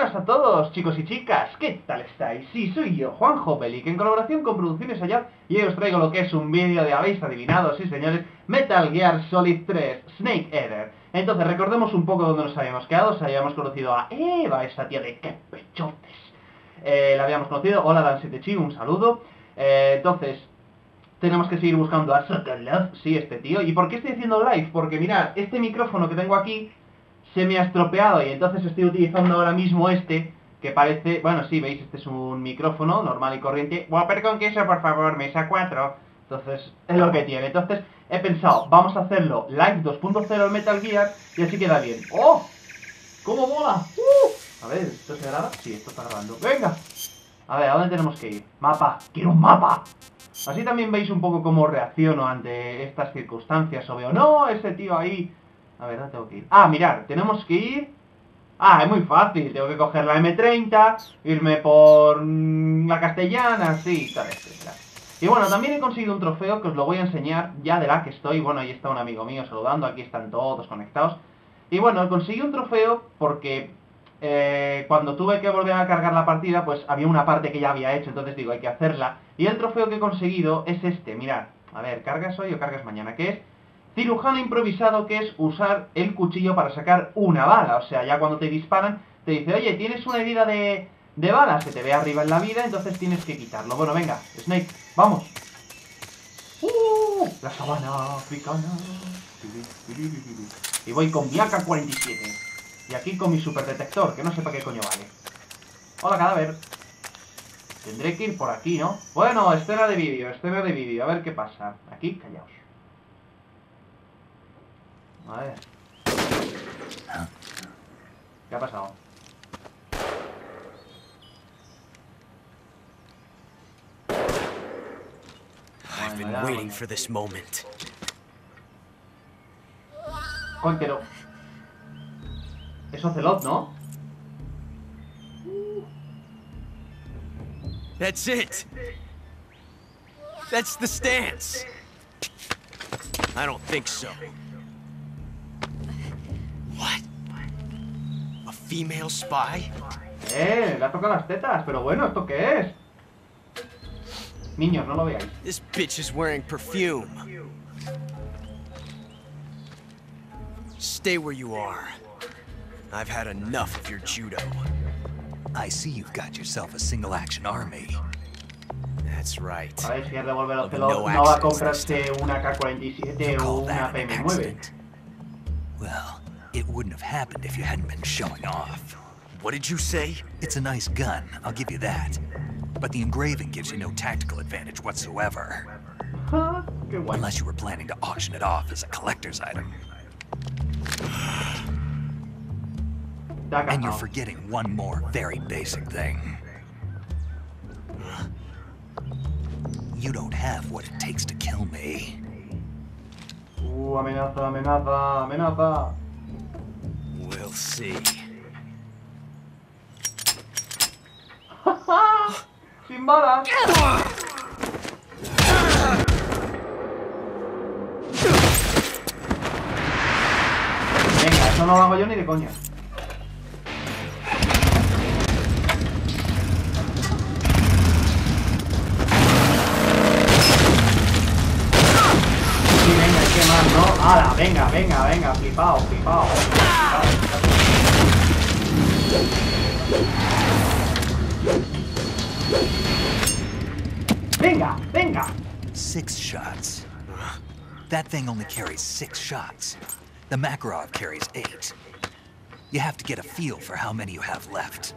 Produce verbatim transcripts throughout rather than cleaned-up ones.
buenas a todos, chicos y chicas, ¿qué tal estáis? Sí, soy yo, Juanjo Peli, que en colaboración con Producciones Ayad, y hoy os traigo lo que es un vídeo de, habéis adivinado, sí señores, Metal Gear Solid tres, Snake Eater. Entonces, recordemos un poco dónde nos habíamos quedado. Os habíamos conocido a Eva, esa tía de qué pechotes. Eh, la habíamos conocido, hola Dansetechi, un saludo. Eh, entonces, tenemos que seguir buscando a Sokolov, sí, este tío. ¿Y por qué estoy haciendo live? Porque mirad, este micrófono que tengo aquí se me ha estropeado y entonces estoy utilizando ahora mismo este, que parece... Bueno, sí, veis, este es un micrófono normal y corriente. Whopper con queso, por favor, mesa cuatro. Entonces, es lo que tiene. Entonces, he pensado, vamos a hacerlo live dos punto cero en Metal Gear y así queda bien. ¡Oh! ¡Cómo mola! ¡Uh! A ver, ¿esto se graba? Sí, esto está grabando. ¡Venga! A ver, ¿a dónde tenemos que ir? ¡Mapa! ¡Quiero un mapa! Así también veis un poco cómo reacciono ante estas circunstancias. O veo, no, ese tío ahí... A ver, ¿dónde tengo que ir? Ah, mirad, tenemos que ir... Ah, es muy fácil. Tengo que coger la eme treinta, irme por mmm, la Castellana, sí, tal, etcétera. Y bueno, también he conseguido un trofeo que os lo voy a enseñar ya de la que estoy. Bueno, ahí está un amigo mío saludando, aquí están todos conectados. Y bueno, conseguí un trofeo porque eh, cuando tuve que volver a cargar la partida, pues había una parte que ya había hecho, entonces digo, hay que hacerla. Y el trofeo que he conseguido es este, mirad. A ver, ¿cargas hoy o cargas mañana? ¿Qué es? Cirujano improvisado, que es usar el cuchillo para sacar una bala. O sea, ya cuando te disparan, te dice, oye, tienes una herida de, de bala, se te ve arriba en la vida, entonces tienes que quitarlo. Bueno, venga, Snake, vamos. ¡Uh! La sabana africana. Y voy con mi A K cuarenta y siete. Y aquí con mi superdetector, que no sé para qué coño vale. Hola, cadáver. Tendré que ir por aquí, ¿no? Bueno, escena de vídeo, escena de vídeo. A ver qué pasa. Aquí, callaos. A ver. ¿Qué ha pasado? I've been waiting for this moment. Coño, pero... Es Ocelot, ¿no? That's it. That's the stance. I don't think so. What? A female spy? Eh, le ha tocado las tetas, pero bueno, ¿esto qué es? Niños, no lo veáis. This bitch is wearing perfume. Stay where you are. I've had enough of your judo. I see you've got yourself a single-action army. That's right. A ver, si es devolver el Ocelot, no va a comprarse una A K cuarenta y siete o una P M nueve. Well, it wouldn't have happened if you hadn't been showing off. What did you say? It's a nice gun, I'll give you that. But the engraving gives you no tactical advantage whatsoever. Ah, qué guay. Unless you were planning to auction it off as a collector's item. And you're forgetting one more very basic thing. You don't have what it takes to kill me. Uh, amenaza, amenaza, amenaza. We'll see. Sin balas. Venga, eso no lo hago yo ni de coña. Sí, venga, hay que más, ¿no? ¡Hala! Venga, venga, venga, flipao, flipao. Venga, venga. Six shots. That thing only carries six shots. The Makarov carries eight. You have to get a feel for how many you have left.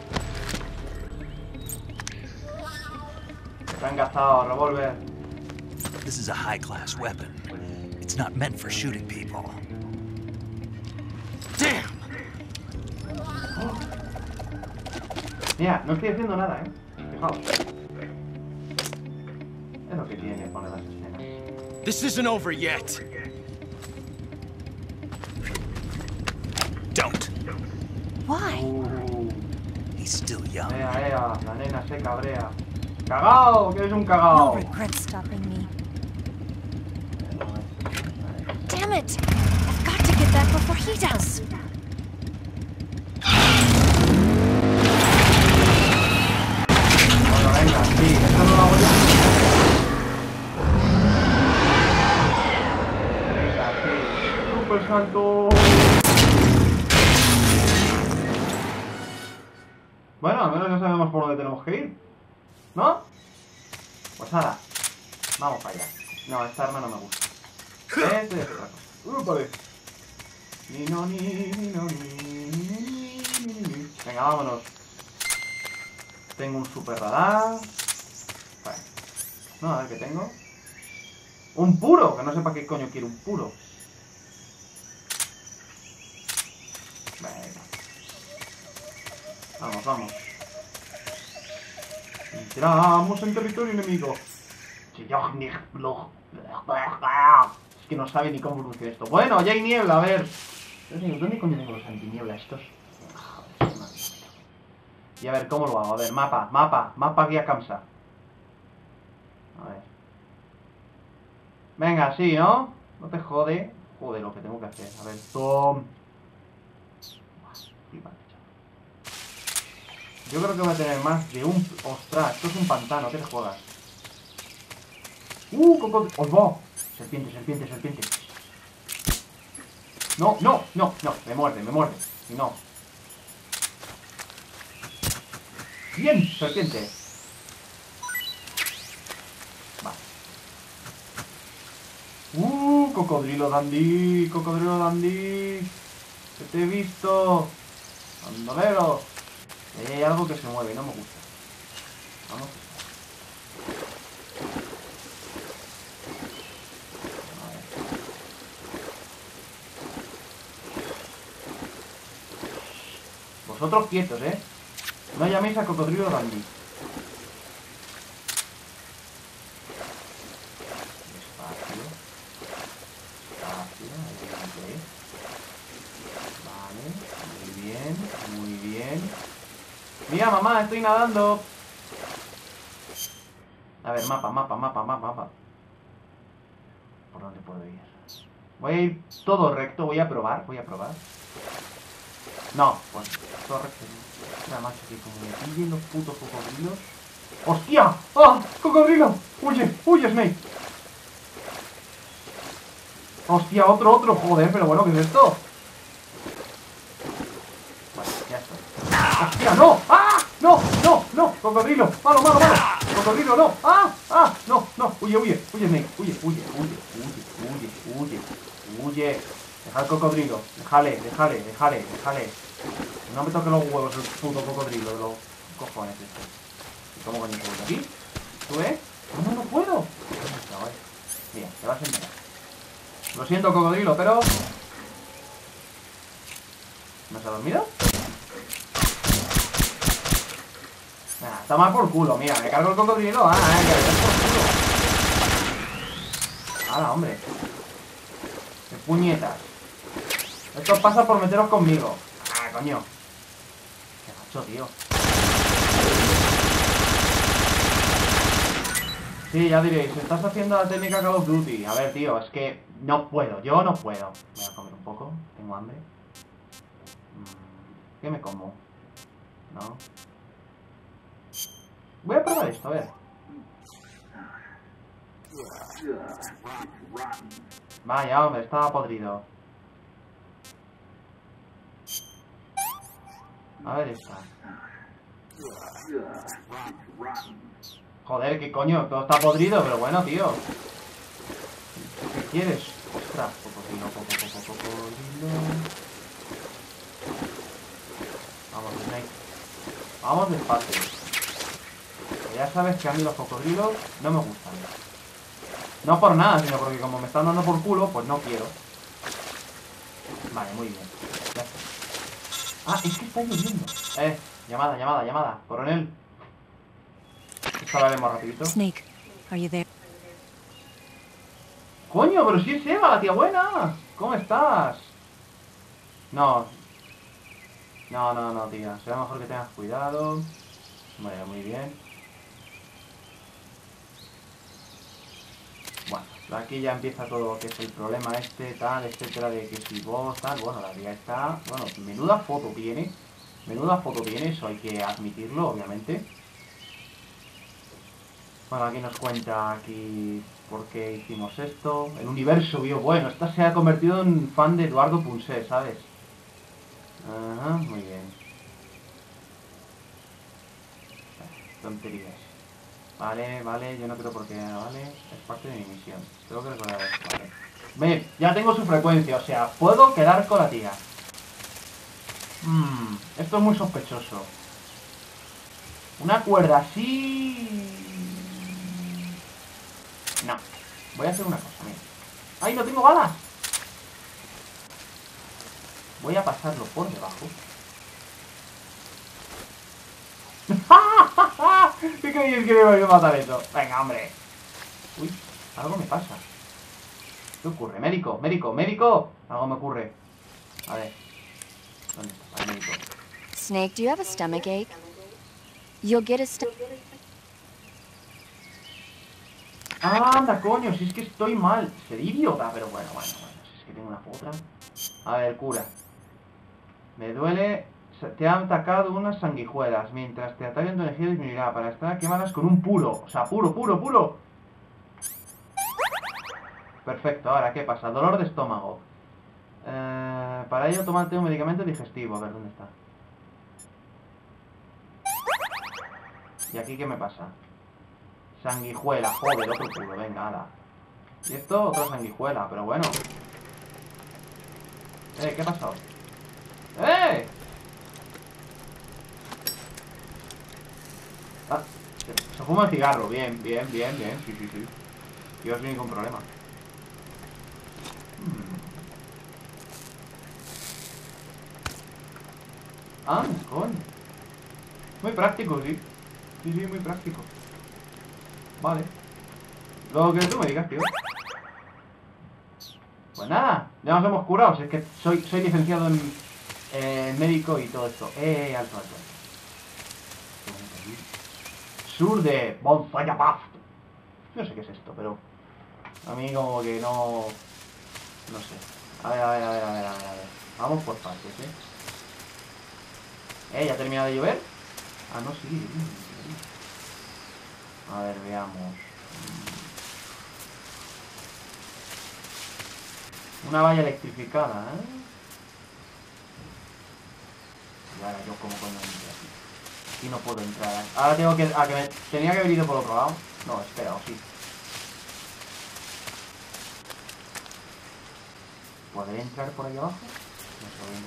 Se han gastado, revólver. This is a high-class weapon. It's not meant for shooting people. Damn! Mira, no estoy haciendo nada, ¿eh? Fijaos. Es lo que tiene poner las escenas. This isn't over yet. Don't. Why? Uh, He's still young. ea, ea, la nena se cabrea. ¡Cagao! ¡Que eres un cagao! You'll regret stopping me. Damn it! I've got to get back before he does. salto. Bueno, al menos ya sabemos por dónde tenemos que ir, ¿no? Pues nada, vamos para allá. No, esta arma no me gusta. Este es otra cosa. Uh, vale. Ni no, ni, ni no, ni, ni, ni, ni, ni. Venga, vámonos. Tengo un super radar. Vale. No, a ver qué tengo. Un puro, que no sé para qué coño quiero un puro. Venga. Vamos, vamos. Entramos en territorio enemigo. Es que no sabe ni cómo pronunciar esto. Bueno, ya hay niebla, a ver. ¿Dónde coño tengo los antiniebla estos? Joder, madre. Y a ver, ¿cómo lo hago? A ver, mapa, mapa, mapa guía Kamsa. A ver. Venga, sí, ¿no? No te jode. Joder, lo que tengo que hacer. A ver, Tom. Yo creo que voy a tener más de un... ¡Ostras! Esto es un pantano, ¿qué te juegas? ¡Uh! ¡Cocodrilo! ¡Os va! Serpiente, serpiente, serpiente. No, no, no, no. Me muerde, me muerde. Y no. ¡Bien! Serpiente. Vale. ¡Uh! Cocodrilo dandy. Cocodrilo dandy. Que te he visto. Bandolero. Eh, hay algo que se mueve y no me gusta. Vamos. A ver. Vosotros quietos, ¿eh? No llaméis a cocodrilo dandy. Despacio. Despacio. Adelante. Vale. Muy bien. Muy bien. Mira, mamá, estoy nadando. A ver, mapa, mapa, mapa, mapa, mapa. ¿Por dónde puedo ir? Voy a ir todo recto, voy a probar, voy a probar. No, pues todo recto. Mira, macho, que como me pillen los putos cocodrilos. ¡Hostia! ¡Ah! ¡Cocodrilo! ¡Huye! ¡Huye, Snake! ¡Hostia! Otro, otro, joder, pero bueno, ¿qué es esto? Vale, ya está. ¡Hostia, no! ¡Ah! ¡No! ¡No! ¡No! ¡Cocodrilo! ¡Malo, malo, malo! ¡Cocodrilo, no! ¡Ah! ¡Ah! ¡No! ¡No! ¡Huye, huye! ¡Huye, Snake! ¡Huye, huye, huye! ¡Huye, huye, huye! ¡Huye! ¡Deja el cocodrilo! ¡Déjale, déjale, déjale, déjale! No me toque los huevos el puto cocodrilo de los cojones estos. ¿Y cómo coño se vuelve aquí? ¿Tú ves? No, no, no puedo. Mira, te vas a enterar. Lo siento, cocodrilo, pero... ¿No se ha dormido? Nah, toma por culo, mira, me cargo el cocodrilo. Ah, eh, que me por culo. ¡Hala, hombre! ¡Qué puñetas! Esto pasa por meteros conmigo. Ah, coño. Qué macho, tío. Sí, ya diréis, estás haciendo la técnica Call of Duty. A ver, tío, es que no puedo, yo no puedo. Voy a comer un poco, tengo hambre. ¿Qué me como? No. Voy a probar esto, a ver. Vaya, hombre, estaba podrido. A ver esta. Joder, ¿qué coño? Todo está podrido, pero bueno, tío. ¿Qué quieres? Ostras, cocodrilo, cocodrilo, cocodrilo. Vamos, Snake. Vamos despacio. Ya sabes que a mí los cocodrilos no me gustan. No por nada, sino porque como me están dando por culo, pues no quiero. Vale, muy bien. Ya está. Ah, es que está lloviendo. Eh, llamada, llamada, llamada. Coronel. Esto lo haremos rapidito. Snake, are you there? Coño, pero si es Eva, la tía buena. ¿Cómo estás? No. No, no, no, tía. Será mejor que tengas cuidado. Vale, muy bien. Bueno, aquí ya empieza todo lo que es el problema este, tal, etcétera, de que si vos, tal, bueno, la tía está... Bueno, menuda foto tiene. Menuda foto tiene, eso hay que admitirlo, obviamente. Bueno, aquí nos cuenta aquí por qué hicimos esto. El universo vio bueno. Esta se ha convertido en fan de Eduardo Punset, ¿sabes? Ajá, muy bien. Tonterías. Vale, vale, yo no creo por qué, vale. Es parte de mi misión. Tengo que recordar esto, vale. Ve, ya tengo su frecuencia, o sea, puedo quedar con la tía. Mmm, esto es muy sospechoso. Una cuerda así... No. Voy a hacer una cosa, mira. ¡Ay, no tengo balas! Voy a pasarlo por debajo. ¿Qué creéis que me voy a matar eso? Venga, hombre. Uy, algo me pasa. ¿Qué ocurre? Médico, médico, médico. Algo me ocurre. A ver. ¿Dónde está el médico? Snake, do you have a stomach ache? You'll get a stomach... Anda, coño, si es que estoy mal. Seré idiota, pero bueno, bueno, bueno. Si es que tengo una potra. A ver, cura. Me duele... Te han atacado unas sanguijuelas. Mientras te ataquen, tu energía disminuirá. Para estar quemadas con un puro. O sea, puro, puro, puro. Perfecto, ahora, ¿qué pasa? Dolor de estómago. Eh, para ello, tómate un medicamento digestivo. A ver, ¿dónde está? ¿Y aquí qué me pasa? Sanguijuela, joder, otro puro. Venga, ala. Y esto, otra sanguijuela, pero bueno. Eh, ¿qué ha pasado? ¡Eh! Ah, se, se fuma el cigarro. Bien, bien, bien, bien. Sí, sí, sí. Yo sin ningún problema. Hmm. Ah, coño. Muy práctico, sí. Sí, sí, muy práctico. Vale. Lo que tú me digas, tío. Pues nada, ya nos hemos curado. Si es que soy, soy licenciado en eh, médico y todo esto. Eh, alto, alto. Sur de Bonsayapaft. No sé qué es esto, pero a mí como que no... No sé. A ver, a ver, a ver, a ver, a ver, a ver. Vamos por partes, ¿eh? ¿Eh? ¿Ya ha terminado de llover? Ah, no, sí. A ver, veamos. Una valla electrificada, ¿eh? Y ahora yo como coño entro aquí. Aquí no puedo entrar. Ahora tengo que... Ah, que me... Tenía que haber ido por otro lado. No, espera, o sí. ¿Podré entrar por ahí abajo? No se lo voy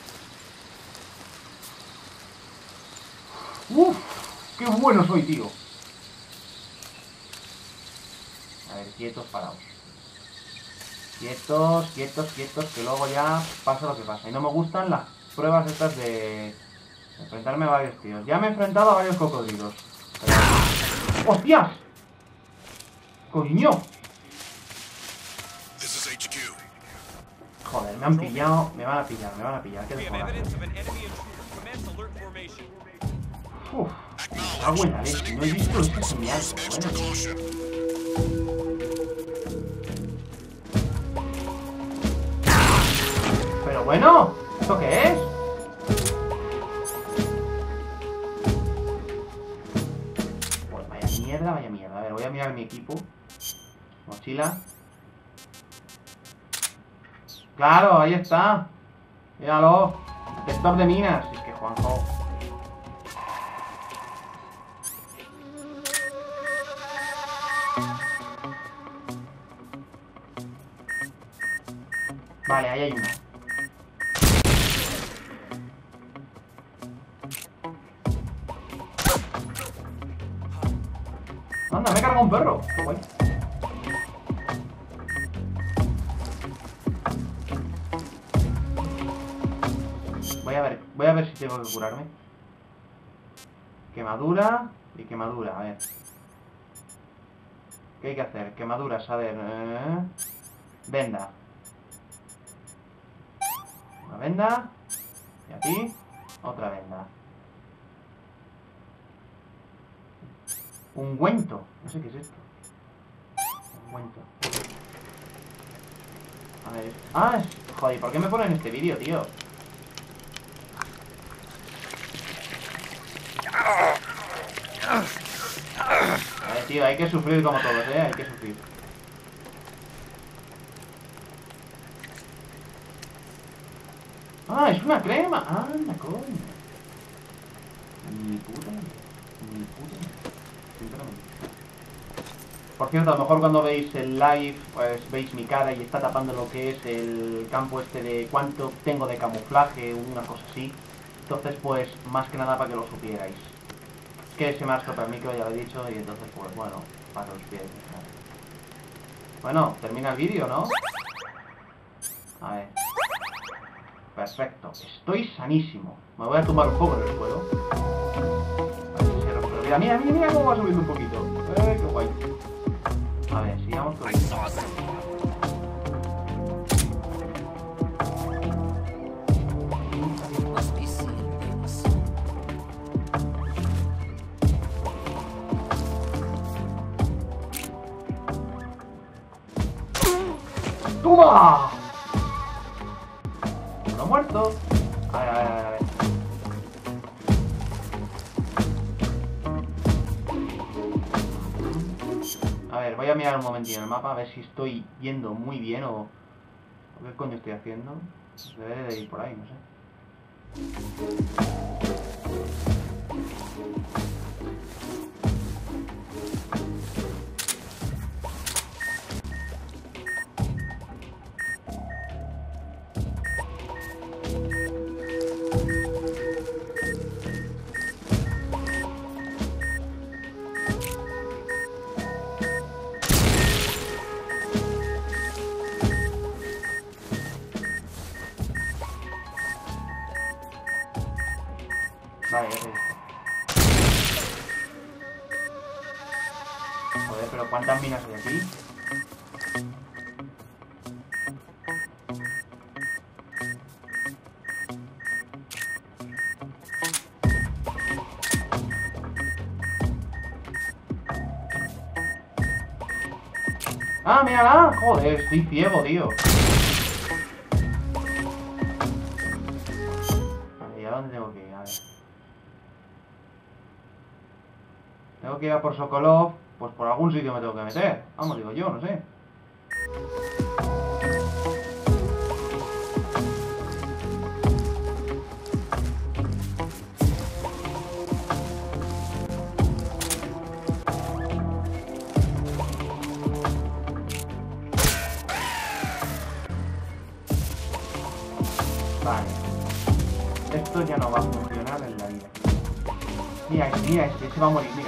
a intentar. ¡Uf! ¡Qué bueno soy, tío! A ver, quietos, parados. Quietos, quietos, quietos, que luego ya pasa lo que pasa. Y no me gustan las pruebas estas de... enfrentarme a varios tíos. Ya me he enfrentado a varios cocodrilos. Pero... ¡Hostias! ¡Coño! Joder, me han pillado. Me van a pillar, me van a pillar. ¿Qué desjodas? Uff, está buena leche. No he visto esta señal. Bueno. Pero bueno, ¿esto qué es? Pues vaya mierda, vaya mierda. A ver, voy a mirar mi equipo. Mochila. Claro, ahí está. Míralo. Detector de minas. Es que Juanjo. Vale, ahí hay uno. Anda, me he cargado un perro. Qué guay. Voy a ver, voy a ver si tengo que curarme. Quemadura y quemadura, a ver. ¿Qué hay que hacer? Quemaduras, a ver. Eh... Venda. Una venda. Y aquí, otra venda. Ungüento. No sé qué es esto. Ungüento. A ver. Ah, es... Joder, ¿por qué me ponen este vídeo, tío? A ver. tío, hay que sufrir como todos, eh, hay que sufrir. Ah, es una crema. Anda, coño. Ni puta, ni puta, sinceramente. Por cierto, a lo mejor cuando veis el live, pues veis mi cara y está tapando lo que es el campo este de cuánto tengo de camuflaje, una cosa así. Entonces, pues, más que nada para que lo supierais. Es que se me ha estropeado el micro, ya lo he dicho, y entonces, pues, bueno, para los pies. ¿Sabes? Bueno, termina el vídeo, ¿no? A ver. Perfecto. Estoy sanísimo. Me voy a tumbar un poco en el suelo. Mira, mira, mira, mira cómo va subiendo un poquito. Eh, qué guay. A ver, sigamos con esto. ¡Toma! Uno muerto. A ver, a ver, a ver, a ver. A ver, voy a mirar un momentillo el mapa a ver si estoy yendo muy bien o... ¿Qué coño estoy haciendo? Debería de ir por ahí, no sé. Vale, ya te he visto. Joder, pero ¿cuántas minas hay aquí? ¡Ah, mírala! Joder, estoy ciego, tío. Vale, ¿y a dónde tengo que ir? A ver. Tengo que ir a por Sokolov, pues por algún sitio me tengo que meter. Vamos, digo yo, no sé. Vale. Esto ya no va a funcionar en la vida. Mira este, mira este, se va a morir, mira.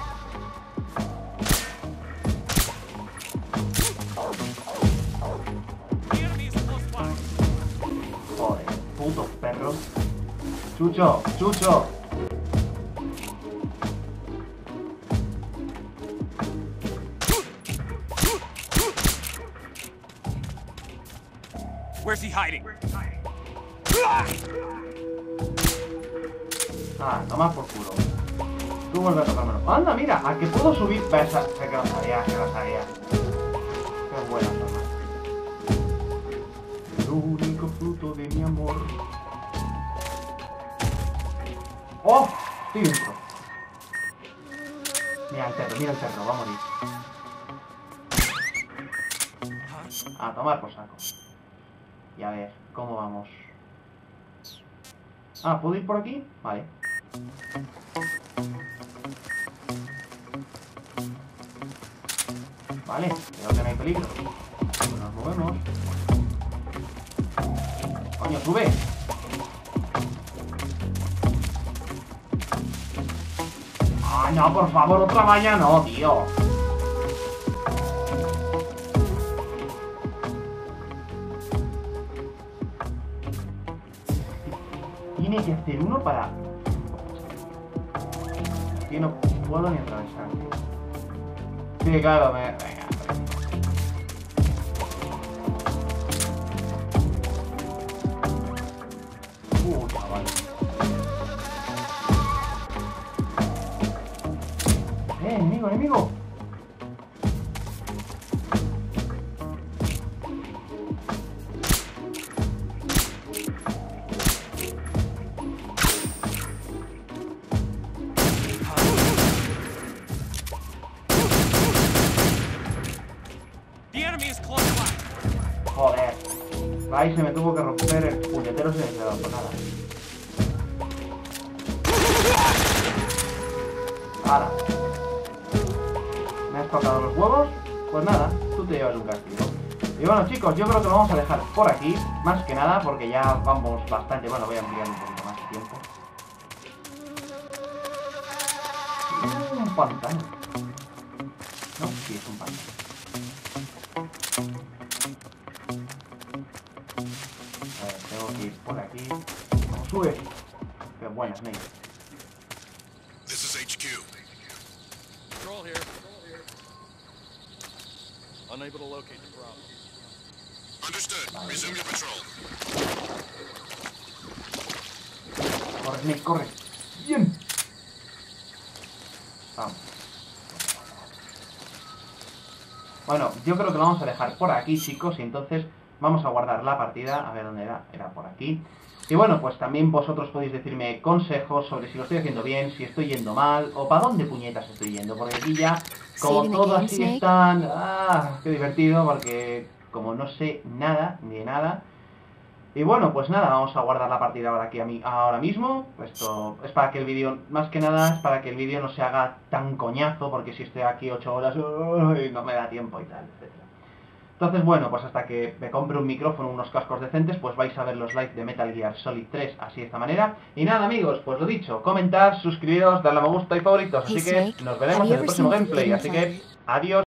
Joder, putos perros. Chucho, Chucho. Where's he hiding? Ah, toma por culo. Tú vuelves a tocármelo. Anda, mira, a que puedo subir. Esa, sé que lo sabía, sé que lo sabía. Qué buena forma. El único fruto de mi amor. ¡Oh! Estoy dentro. Mira el perro, mira el perro, va a morir. A tomar por saco. Y a ver, ¿cómo vamos? Ah, ¿puedo ir por aquí? Vale. Vale, creo que no hay peligro. Nos movemos. Coño, sube. Ah, no, por favor, otra valla no, tío. Tiene que hacer uno para... Que no puedo ni atravesar. Sí, claro, me... Venga. Uh, chaval. Eh, enemigo, enemigo. enemy is close by. Joder. Ahí se me tuvo que romper el puñetero silenciador, pues nada. Ahora. ¿Me has tocado los huevos? Pues nada, tú te llevas un castigo. Y bueno, chicos, yo creo que lo vamos a dejar por aquí. Más que nada porque ya vamos bastante. Bueno, voy a ampliar un poquito más de tiempo. Un pantano. No, sí, es un pantano. A ver, tengo que ir por aquí. Vamos, sube. Qué buena, Snake. This is H Q. Control here. Unable to locate the problem. Understood. Resume your patrol. Corre, Snake, corre. Bien. Vamos. Bueno, yo creo que lo vamos a dejar por aquí, chicos, y entonces vamos a guardar la partida. A ver dónde era, era por aquí. Y bueno, pues también vosotros podéis decirme consejos sobre si lo estoy haciendo bien, si estoy yendo mal, o para dónde puñetas estoy yendo, porque aquí ya, como todo así es tan... ¡Ah! ¡Qué divertido! Porque como no sé nada, ni de nada... Y bueno, pues nada, vamos a guardar la partida ahora aquí a mí, ahora mismo. Esto es para que el vídeo, más que nada, es para que el vídeo no se haga tan coñazo, porque si estoy aquí ocho horas, uy, no me da tiempo y tal, etcétera. Entonces, bueno, pues hasta que me compre un micrófono, unos cascos decentes, pues vais a ver los live de Metal Gear Solid tres así de esta manera. Y nada, amigos, pues lo dicho, comentar, suscribiros, darle a me gusta y favoritos. Así que nos veremos en el próximo gameplay. Así que, adiós.